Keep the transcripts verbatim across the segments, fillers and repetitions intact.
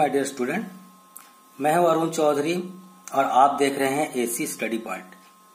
Dear student, मैं हूं अरुण चौधरी और आप देख रहे हैं एसी स्टडी पॉइंट।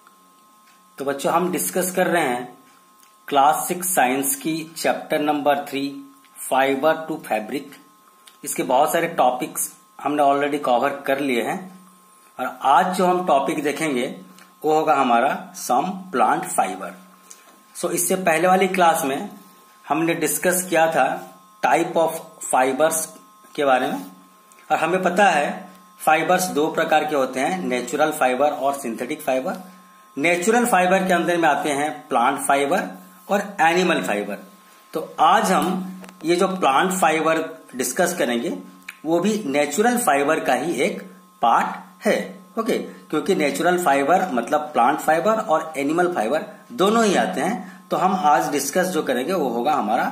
तो बच्चों, हम डिस्कस कर रहे हैं क्लास सिक्स साइंस की chapter number three fibre to fabric. इसके बहुत सारे टॉपिक्स हमने ऑलरेडी कवर कर लिए हैं और आज जो हम टॉपिक देखेंगे वो होगा हमारा सम प्लांट फाइबर। सो इससे पहले वाली क्लास में हमने डिस्कस किया था टाइप ऑफ फाइबर्स के बारे में और हमें पता है फाइबर्स दो प्रकार के होते हैं, नेचुरल फाइबर और सिंथेटिक फाइबर। नेचुरल फाइबर के अंदर में आते हैं प्लांट फाइबर और एनिमल फाइबर। तो आज हम ये जो प्लांट फाइबर डिस्कस करेंगे वो भी नेचुरल फाइबर का ही एक पार्ट है। ओके, क्योंकि नेचुरल फाइबर मतलब प्लांट फाइबर और एनिमल फाइबर दोनों ही आते हैं। तो हम आज डिस्कस जो करेंगे वो होगा हमारा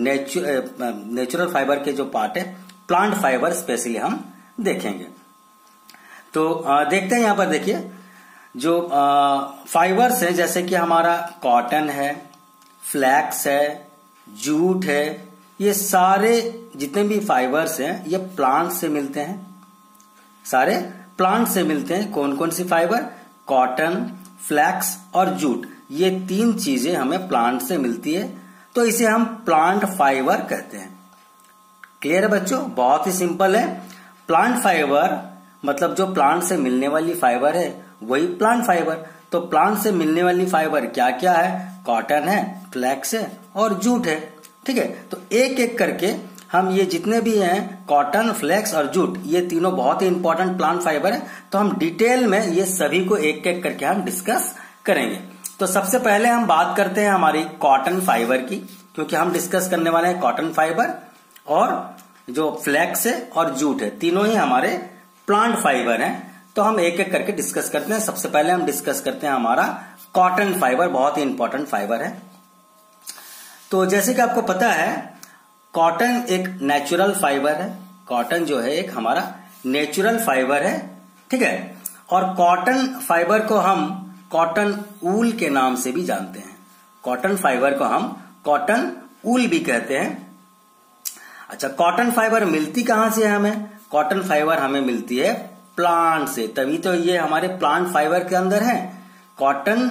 नेचुरल फाइबर के जो पार्ट है, प्लांट फाइबर स्पेशली हम देखेंगे। तो आ, देखते हैं यहाँ पर देखिए जो फाइबर्स हैं, जैसे कि हमारा कॉटन है, फ्लैक्स है, जूट है, ये सारे जितने भी फाइबर्स हैं ये प्लांट से मिलते हैं, सारे प्लांट से मिलते हैं। कौन कौन सी फाइबर? कॉटन, फ्लैक्स और जूट, ये तीन चीजें हमें प्लांट से मिलती है, तो इसे हम प्लांट फाइबर कहते हैं। क्लियर है बच्चों? बहुत ही सिंपल है। प्लांट फाइबर मतलब जो प्लांट से मिलने वाली फाइबर है वही प्लांट फाइबर। तो प्लांट से मिलने वाली फाइबर क्या क्या है? कॉटन है, फ्लैक्स है और जूट है। ठीक है, तो एक एक करके हम ये जितने भी हैं कॉटन, फ्लैक्स और जूट, ये तीनों बहुत ही इंपॉर्टेंट प्लांट फाइबर है। तो हम डिटेल में ये सभी को एक एक करके हम डिस्कस करेंगे। तो सबसे पहले हम बात करते हैं हमारी कॉटन फाइबर की, क्योंकि हम डिस्कस करने वाले हैं कॉटन फाइबर और जो फ्लैक्स है और जूट है, तीनों ही हमारे प्लांट फाइबर हैं। तो हम एक एक करके डिस्कस करते हैं। सबसे पहले हम डिस्कस करते हैं हमारा कॉटन फाइबर, बहुत ही इंपॉर्टेंट फाइबर है। तो जैसे कि आपको पता है कॉटन एक नेचुरल फाइबर है। कॉटन जो है एक हमारा नेचुरल फाइबर है, ठीक है। और कॉटन फाइबर को हम कॉटन ऊल के नाम से भी जानते हैं। कॉटन फाइबर को हम कॉटन ऊल भी कहते हैं। अच्छा, कॉटन फाइबर मिलती कहां से है हमें? कॉटन फाइबर हमें मिलती है प्लांट से, तभी तो ये हमारे प्लांट फाइबर के अंदर है। कॉटन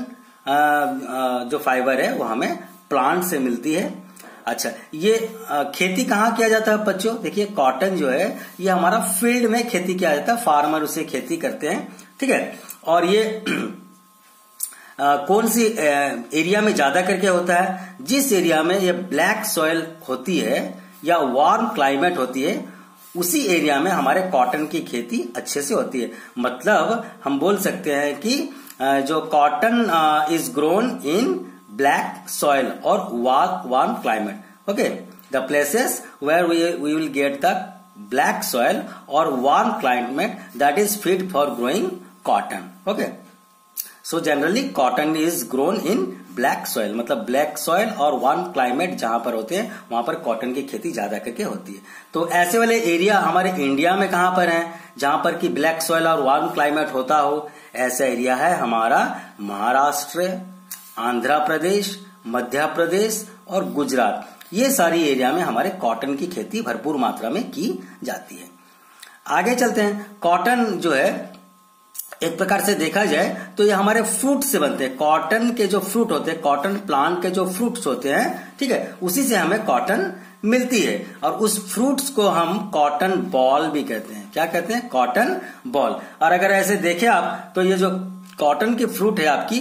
जो फाइबर है वो हमें प्लांट से मिलती है। अच्छा, ये खेती कहाँ किया जाता है बच्चों? देखिए कॉटन जो है ये हमारा फील्ड में खेती किया जाता है, फार्मर उसे खेती करते हैं, ठीक है। और ये आ, कौन सी एरिया में ज्यादा करके होता है? जिस एरिया में ये ब्लैक सॉइल होती है या वार्म क्लाइमेट होती है, उसी एरिया में हमारे कॉटन की खेती अच्छे से होती है। मतलब हम बोल सकते हैं कि जो cotton is grown in black soil और warm climate. Okay, the places where we we will get the black soil और warm climate that is fit for growing cotton. Okay, so generally cotton is grown in black soil, मतलब black soil और warm climate जहां पर होते हैं वहां पर cotton की खेती ज्यादा करके होती है। तो ऐसे वाले एरिया हमारे इंडिया में कहां पर है जहां पर कि ब्लैक सॉइल और वार्म क्लाइमेट होता हो? ऐसा एरिया है हमारा महाराष्ट्र, आंध्र प्रदेश, मध्य प्रदेश और गुजरात। ये सारी एरिया में हमारे कॉटन की खेती भरपूर मात्रा में की जाती है। आगे चलते हैं। कॉटन जो है एक प्रकार से देखा जाए तो ये हमारे फ्रूट से बनते हैं। कॉटन के जो फ्रूट होते हैं, कॉटन प्लांट के जो फ्रूट्स होते हैं, ठीक है, उसी से हमें कॉटन मिलती है। और उस फ्रूट्स को हम कॉटन बॉल भी कहते हैं। क्या कहते हैं? Cotton ball. और अगर ऐसे देखें आप तो ये जो कॉटन की फ्रूट है आपकी,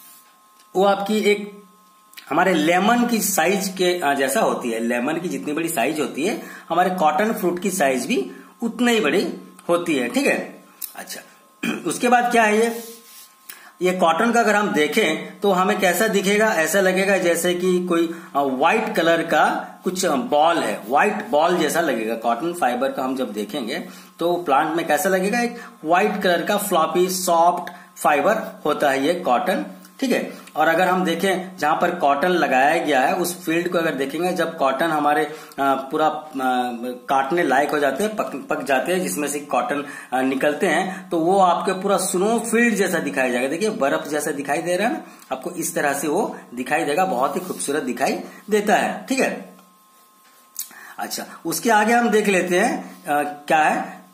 वो आपकी एक हमारे लेमन की साइज के जैसा होती है। लेमन की जितनी बड़ी साइज होती है, हमारे कॉटन फ्रूट की साइज भी उतनी ही बड़ी होती है, ठीक है। अच्छा, उसके बाद क्या है ये ये कॉटन का अगर हम देखें तो हमें कैसा दिखेगा? ऐसा लगेगा जैसे कि कोई व्हाइट कलर का कुछ बॉल है, व्हाइट बॉल जैसा लगेगा। कॉटन फाइबर का हम जब देखेंगे तो प्लांट में कैसा लगेगा? एक व्हाइट कलर का फ्लॉपी सॉफ्ट फाइबर होता है ये कॉटन, ठीक है। और अगर हम देखें जहां पर कॉटन लगाया गया है उस फील्ड को अगर देखेंगे, जब कॉटन हमारे पूरा काटने लायक हो जाते हैं, पक, पक जाते हैं, जिसमें से कॉटन निकलते हैं, तो वो आपके पूरा स्नो फील्ड जैसा दिखाई जाएगा। देखिए बर्फ जैसा दिखाई दे रहा है ना आपको, इस तरह से वो दिखाई देगा, बहुत ही खूबसूरत दिखाई देता है, ठीक है। अच्छा, उसके आगे हम देख लेते हैं आ, क्या है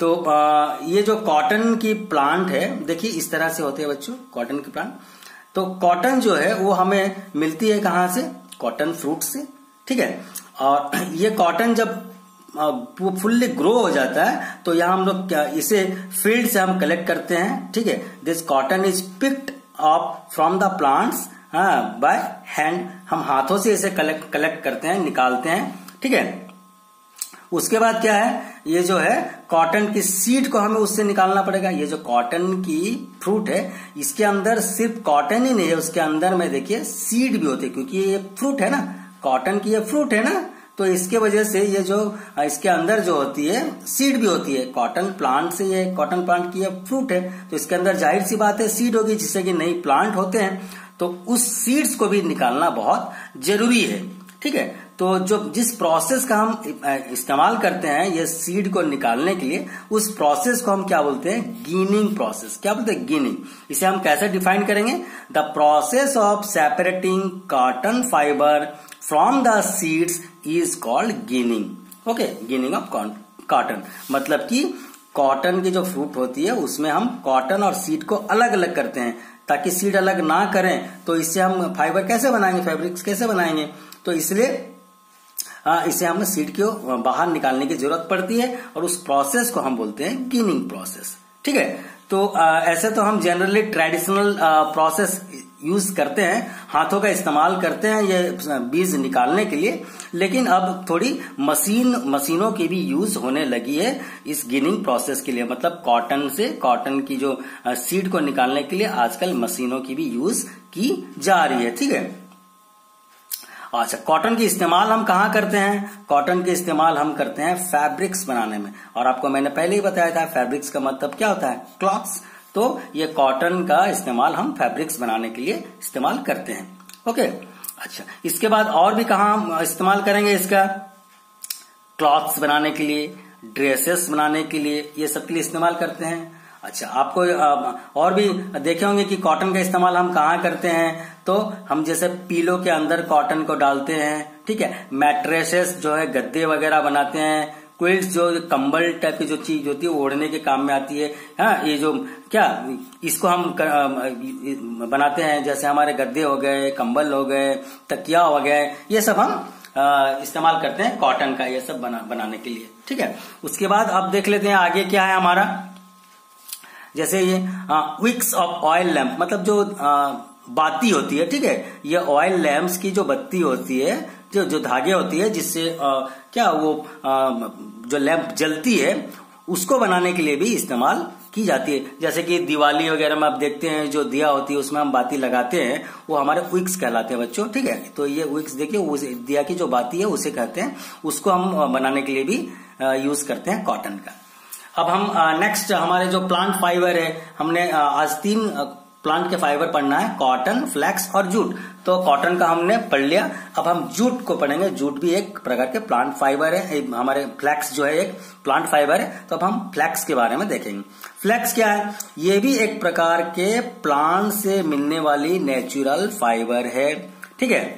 तो आ, ये जो कॉटन की प्लांट है, देखिए इस तरह से होते हैं बच्चों कॉटन की प्लांट। तो कॉटन जो है वो हमें मिलती है कहाँ से? कॉटन फ्रूट से, ठीक है। और ये कॉटन जब वो फुल्ली ग्रो हो जाता है तो यहाँ हम लोग क्या इसे फील्ड से हम कलेक्ट करते हैं, ठीक है। This cotton is picked up from the plants by hand, हम हाथों से इसे कलेक्ट कलेक्ट करते हैं, निकालते हैं, ठीक है। उसके बाद क्या है, ये जो है कॉटन की सीड को हमें उससे निकालना पड़ेगा। ये जो कॉटन की फ्रूट है इसके अंदर सिर्फ कॉटन ही नहीं है, उसके अंदर में देखिए सीड भी होते हैं, क्योंकि ये फ्रूट है ना, कॉटन की ये फ्रूट है ना, तो इसके वजह से ये जो इसके अंदर जो होती है सीड भी होती है। कॉटन प्लांट से ये कॉटन प्लांट की ये फ्रूट है तो इसके अंदर जाहिर सी बात है सीड होगी, जिससे कि नई प्लांट होते हैं, तो उस सीड्स को भी निकालना बहुत जरूरी है, ठीक है। तो जो जिस प्रोसेस का हम इस्तेमाल करते हैं ये सीड को निकालने के लिए, उस प्रोसेस को हम क्या बोलते हैं? Ginning process. क्या बोलते हैं? गीनिंग। इसे हम कैसे डिफाइन करेंगे? The process of separating cotton fibre from the seeds is called ginning. Okay, ginning of cotton मतलब कि कॉटन की जो फ्रूट होती है उसमें हम कॉटन और सीड को अलग अलग करते हैं, ताकि सीड अलग ना करें तो इससे हम फाइबर कैसे बनाएंगे, फैब्रिक्स कैसे बनाएंगे। तो इसलिए आ, इसे हमें सीड को बाहर निकालने की जरूरत पड़ती है और उस प्रोसेस को हम बोलते हैं गीनिंग प्रोसेस, ठीक है। तो आ, ऐसे तो हम जनरली ट्रेडिशनल प्रोसेस यूज करते हैं, हाथों का इस्तेमाल करते हैं ये बीज निकालने के लिए, लेकिन अब थोड़ी मशीन मशीनों की भी यूज होने लगी है इस गिनिंग प्रोसेस के लिए। मतलब कॉटन से कॉटन की जो सीड को निकालने के लिए आजकल मशीनों की भी यूज की जा रही है, ठीक है। अच्छा, कॉटन की इस्तेमाल हम कहाँ करते हैं? कॉटन के इस्तेमाल हम करते हैं फैब्रिक्स बनाने में, और आपको मैंने पहले ही बताया था फैब्रिक्स का मतलब क्या होता है? क्लॉथ्स। तो ये कॉटन का इस्तेमाल हम फैब्रिक्स बनाने के लिए इस्तेमाल करते हैं। ओके, अच्छा, इसके बाद और भी कहाँ हम इस्तेमाल करेंगे इसका? क्लॉथ्स बनाने के लिए, ड्रेसेस बनाने के लिए, ये सब के लिए इस्तेमाल करते हैं। अच्छा, आपको और भी देखे होंगे कि कॉटन का इस्तेमाल हम कहाँ करते हैं? तो हम जैसे पीलो के अंदर कॉटन को डालते हैं, ठीक है। मैट्रेसेस जो है गद्दे वगैरह बनाते हैं, क्विल्ट्स जो कंबल टाइप की जो चीज होती है ओढ़ने के काम में आती है, हाँ, ये जो क्या इसको हम बनाते हैं, जैसे हमारे गद्दे हो गए, कंबल हो गए, तकिया हो गए, ये सब हम इस्तेमाल करते हैं कॉटन का, ये सब बना, बनाने के लिए, ठीक है। उसके बाद अब देख लेते हैं आगे क्या है हमारा। जैसे ये विक्स ऑफ ऑयल लैम्प, मतलब जो आ, बाती होती है, ठीक है। ये ऑयल लैम्प्स की जो बत्ती होती है, जो जो धागे होती है जिससे क्या वो आ, जो लैम्प जलती है उसको बनाने के लिए भी इस्तेमाल की जाती है। जैसे कि दिवाली वगैरह में आप देखते हैं जो दिया होती है उसमें हम बाती लगाते हैं, वो हमारे विक्स कहलाते हैं बच्चों, ठीक है। तो ये विक्स देखिए, उस दिया की जो बाती है उसे कहते हैं, उसको हम बनाने के लिए भी यूज करते हैं कॉटन का। अब हम नेक्स्ट हमारे जो प्लांट फाइबर है, हमने आज तीन प्लांट के फाइबर पढ़ना है, कॉटन, फ्लैक्स और जूट। तो कॉटन का हमने पढ़ लिया, अब हम जूट को पढ़ेंगे। जूट भी एक प्रकार के प्लांट फाइबर है, हमारे फ्लैक्स जो है एक प्लांट फाइबर है, तो अब हम फ्लैक्स के बारे में देखेंगे। फ्लैक्स क्या है? ये भी एक प्रकार के प्लांट से मिलने वाली नेचुरल फाइबर है, ठीक है,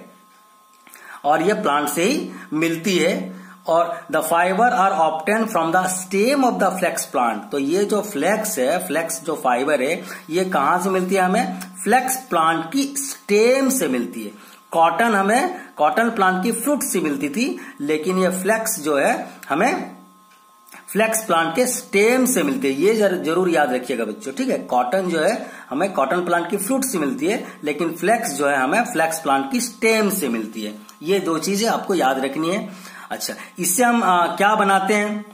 और ये प्लांट से ही मिलती है। और the fibre are obtain from the stem of the flax plant. तो ये जो फ्लैक्स है, फ्लैक्स जो फाइबर है, ये कहां से मिलती है? हमें फ्लैक्स प्लांट की स्टेम से मिलती है। कॉटन हमें कॉटन प्लांट की फ्रूट से मिलती थी, लेकिन ये फ्लैक्स जो है हमें फ्लैक्स प्लांट के स्टेम से मिलती है। ये जर, जरूर याद रखिएगा बच्चों, ठीक है। कॉटन जो है हमें कॉटन प्लांट की फ्रूट से मिलती है, लेकिन फ्लैक्स जो है हमें फ्लैक्स प्लांट की स्टेम से मिलती है। ये दो चीजें आपको याद रखनी है। अच्छा, इससे हम आ, क्या बनाते हैं?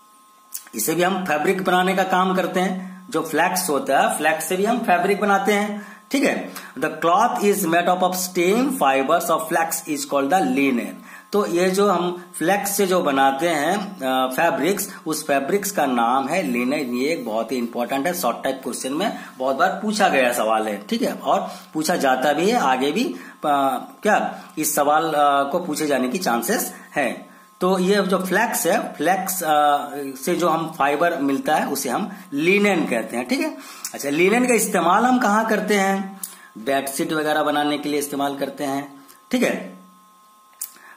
इसे भी हम फैब्रिक बनाने का काम करते हैं। जो फ्लैक्स होता है, फ्लैक्स से भी हम फैब्रिक बनाते हैं, ठीक है। The cloth is made up of stem fibres of flax is called the linen. तो ये जो हम फ्लैक्स से जो बनाते हैं फैब्रिक्स, उस फैब्रिक्स का नाम है लिनेन। ये एक बहुत ही इंपॉर्टेंट है, शॉर्ट टाइप क्वेश्चन में बहुत बार पूछा गया सवाल है, ठीक है, और पूछा जाता भी है, आगे भी आ, क्या इस सवाल आ, को पूछे जाने की चांसेस है। तो ये जो फ्लैक्स है, फ्लैक्स से जो हम फाइबर मिलता है उसे हम लिनेन कहते हैं, ठीक है। अच्छा, लिनेन का इस्तेमाल हम कहाँ करते हैं? बेडशीट वगैरह बनाने के लिए इस्तेमाल करते हैं, ठीक है।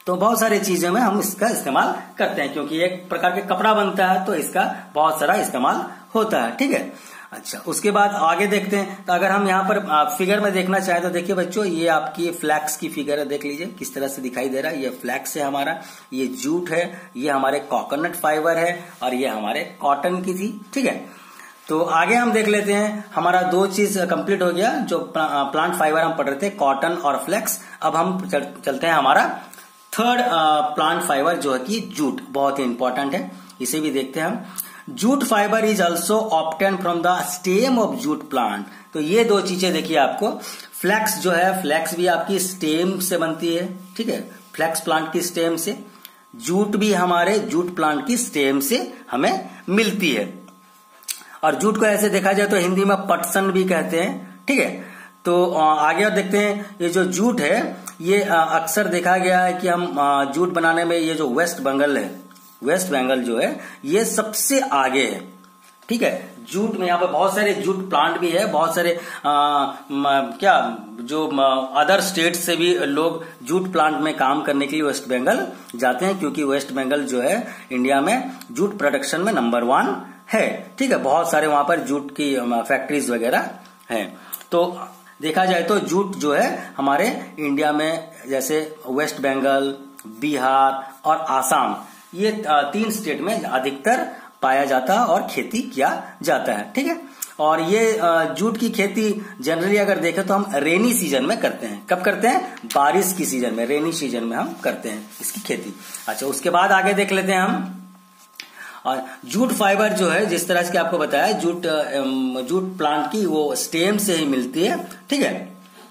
तो बहुत सारी चीजों में हम इसका इस्तेमाल करते हैं, क्योंकि एक प्रकार के कपड़ा बनता है तो इसका बहुत सारा इस्तेमाल होता है। ठीक है, अच्छा उसके बाद आगे देखते हैं। तो अगर हम यहाँ पर फिगर में देखना चाहें तो देखिए बच्चों, ये आपकी फ्लैक्स की फिगर है, देख लीजिए किस तरह से दिखाई दे रहा है। ये फ्लैक्स है हमारा, ये जूट है, ये हमारे कोकोनट फाइबर है और ये हमारे कॉटन की थी। ठीक है, तो आगे हम देख लेते हैं। हमारा दो चीज कंप्लीट हो गया, जो प्लांट फाइबर हम पढ़ रहे थे, कॉटन और फ्लैक्स। अब हम चल, चलते हैं हमारा थर्ड प्लांट फाइबर जो है कि जूट, बहुत ही इंपॉर्टेंट है, इसे भी देखते हैं हम। Jute fibre is also obtain from the stem of jute plant. तो ये दो चीजें देखिए आपको, फ्लैक्स जो है, फ्लैक्स भी आपकी स्टेम से बनती है। ठीक है, फ्लैक्स प्लांट की स्टेम से, जूट भी हमारे जूट प्लांट की स्टेम से हमें मिलती है। और जूट को ऐसे देखा जाए तो हिंदी में पटसन भी कहते हैं। ठीक है, तो आगे और देखते हैं। ये जो जूट है ये अक्सर देखा गया है कि हम जूट बनाने में ये जो वेस्ट बंगाल है, वेस्ट बंगाल जो है ये सबसे आगे है। ठीक है, जूट में यहाँ पे बहुत सारे जूट प्लांट भी है, बहुत सारे आ, म, क्या जो अदर स्टेट से भी लोग जूट प्लांट में काम करने के लिए वेस्ट बंगाल जाते हैं, क्योंकि वेस्ट बंगाल जो है इंडिया में जूट प्रोडक्शन में नंबर वन है। ठीक है, बहुत सारे वहां पर जूट की फैक्ट्रीज वगैरह हैं। तो देखा जाए तो जूट जो है हमारे इंडिया में जैसे वेस्ट बंगाल, बिहार और आसाम, ये तीन स्टेट में अधिकतर पाया जाता है और खेती किया जाता है। ठीक है, और ये जूट की खेती जनरली अगर देखें तो हम रेनी सीजन में करते हैं। कब करते हैं? बारिश की सीजन में, रेनी सीजन में हम करते हैं इसकी खेती। अच्छा, उसके बाद आगे देख लेते हैं हम। और जूट फाइबर जो है, जिस तरह से आपको बताया, जूट जूट प्लांट की वो स्टेम से ही मिलती है। ठीक है,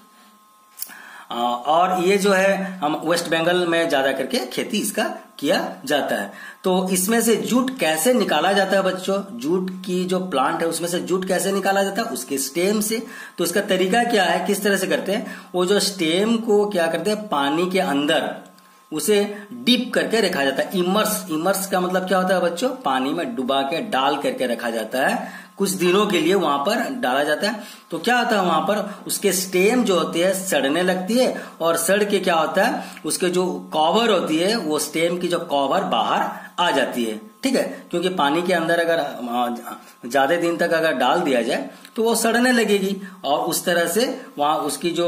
और ये जो है हम वेस्ट बंगाल में ज्यादा करके खेती इसका किया जाता है। तो इसमें से जूट कैसे निकाला जाता है बच्चों? जूट की जो प्लांट है उसमें से जूट कैसे निकाला जाता है? उसके स्टेम से। तो इसका तरीका क्या है, किस तरह से करते हैं? वो जो स्टेम को क्या करते हैं, पानी के अंदर उसे डीप करके रखा जाता है। इमर्स, इमर्स का मतलब क्या होता है बच्चों? पानी में डुबा के डाल करके रखा जाता है, कुछ दिनों के लिए वहां पर डाला जाता है। तो क्या होता है, वहां पर उसके स्टेम जो होती है सड़ने लगती है, और सड़ के क्या होता है, उसके जो कवर होती है, वो स्टेम की जो कवर बाहर आ जाती है। ठीक है, क्योंकि पानी के अंदर अगर ज्यादा दिन तक अगर डाल दिया जाए तो वो सड़ने लगेगी, और उस तरह से वहां उसकी जो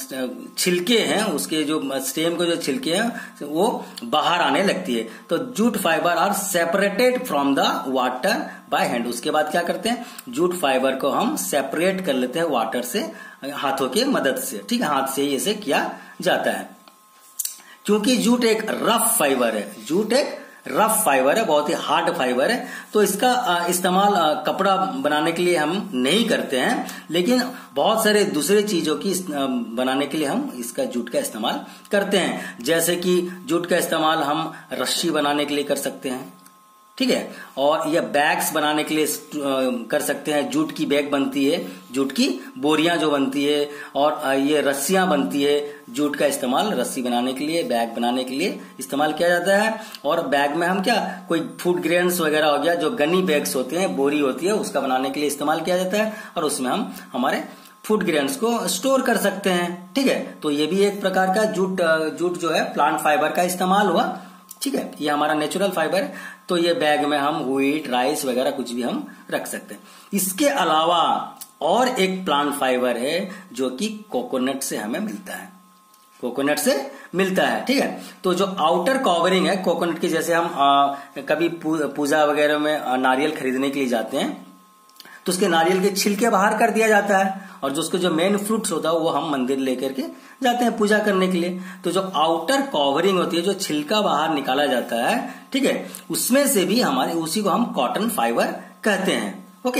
छिलके हैं, उसके जो स्टेम के जो छिलके हैं वो बाहर आने लगती है। तो jute fibre are separated from the water by hand. उसके बाद क्या करते हैं, जूट फाइबर को हम सेपरेट कर लेते हैं वाटर से, हाथों के मदद से। ठीक है, हाथ से ही इसे किया जाता है। क्योंकि जूट एक रफ फाइबर है, जूट एक रफ फाइबर है, बहुत ही हार्ड फाइबर है, तो इसका इस्तेमाल कपड़ा बनाने के लिए हम नहीं करते हैं, लेकिन बहुत सारे दूसरे चीजों की बनाने के लिए हम इसका जूट का इस्तेमाल करते हैं। जैसे कि जूट का इस्तेमाल हम रस्सी बनाने के लिए कर सकते हैं। ठीक है, और ये बैग्स बनाने के लिए कर सकते हैं। जूट की बैग बनती है, जूट की बोरियां जो बनती है, और ये रस्सियां बनती है। जूट का इस्तेमाल रस्सी बनाने के लिए, बैग बनाने के लिए इस्तेमाल किया जाता है। और बैग में हम क्या, कोई फूड ग्रेन्स वगैरह हो गया, जो गनी बैग्स होते हैं, बोरी होती है, उसका बनाने के लिए इस्तेमाल किया जाता है, और उसमें हम हमारे फूड ग्रेन्स को स्टोर कर सकते हैं। ठीक है, तो ये भी एक प्रकार का जूट जूट जो है प्लांट फाइबर का इस्तेमाल हुआ। ठीक है, ये हमारा नेचुरल फाइबर है, तो ये बैग में हम व्हीट, राइस वगैरह कुछ भी हम रख सकते हैं। इसके अलावा और एक प्लांट फाइबर है जो कि कोकोनट से हमें मिलता है, कोकोनट से मिलता है। ठीक है, तो जो आउटर कवरिंग है कोकोनट की, जैसे हम आ, कभी पूजा वगैरह में आ, नारियल खरीदने के लिए जाते हैं तो उसके नारियल के छिलके बाहर कर दिया जाता है, और जो उसके जो मेन फ्रूट्स होता है वो हम मंदिर लेकर के जाते हैं पूजा करने के लिए। तो जो आउटर कवरिंग होती है, जो छिलका बाहर निकाला जाता है, ठीक है, उसमें से भी हमारे, उसी को हम कॉटन फाइबर कहते हैं। ओके,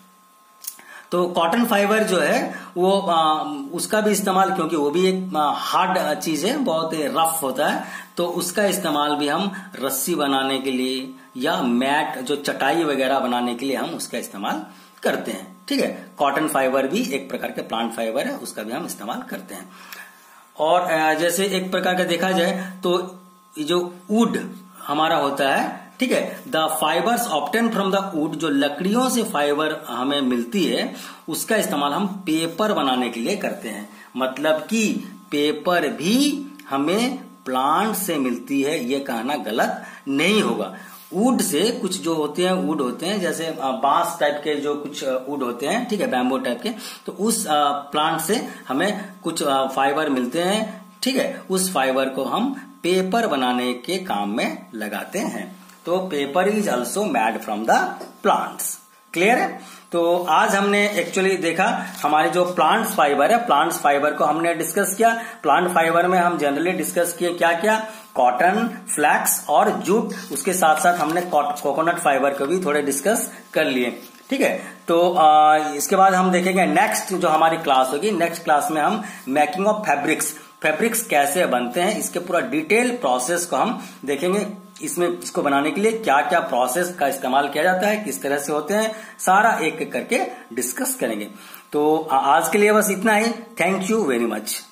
तो कॉटन फाइबर जो है वो आ, उसका भी इस्तेमाल, क्योंकि वो भी एक हार्ड चीज है, बहुत रफ होता है, तो उसका इस्तेमाल भी हम रस्सी बनाने के लिए या मैट, जो चटाई वगैरह बनाने के लिए हम उसका इस्तेमाल करते हैं। ठीक है, कॉटन फाइबर भी एक प्रकार के प्लांट फाइबर है, उसका भी हम इस्तेमाल करते हैं। और जैसे एक प्रकार का देखा जाए तो जो वुड हमारा होता है, ठीक है, the fibres obtain from the wood, जो लकड़ियों से फाइबर हमें मिलती है, उसका इस्तेमाल हम पेपर बनाने के लिए करते हैं। मतलब कि पेपर भी हमें प्लांट से मिलती है ये कहना गलत नहीं होगा। वुड से कुछ जो होते हैं वुड होते हैं, जैसे बांस टाइप के जो कुछ वुड होते हैं, ठीक है, बैम्बू टाइप के, तो उस प्लांट से हमें कुछ फाइबर मिलते हैं, ठीक है। उस फाइबर को हम पेपर बनाने के काम में लगाते हैं। तो paper is also made from the plants. Clear है? तो आज हमने एक्चुअली देखा हमारे जो प्लांट्स फाइबर है, प्लांट्स फाइबर को हमने डिस्कस किया। प्लांट फाइबर में हम जनरली डिस्कस किए क्या क्या, कॉटन, फ्लैक्स और जूट। उसके साथ साथ हमने कोकोनट फाइबर को भी थोड़े डिस्कस कर लिए, ठीक है। तो आ, इसके बाद हम देखेंगे नेक्स्ट जो हमारी क्लास होगी, नेक्स्ट क्लास में हम मेकिंग ऑफ फैब्रिक्स, फैब्रिक्स कैसे बनते हैं इसके पूरा डिटेल प्रोसेस को हम देखेंगे। इसमें इसको बनाने के लिए क्या क्या प्रोसेस का इस्तेमाल किया जाता है, किस तरह से होते हैं, सारा एक एक करके डिस्कस करेंगे। तो आज के लिए बस इतना ही। Thank you very much.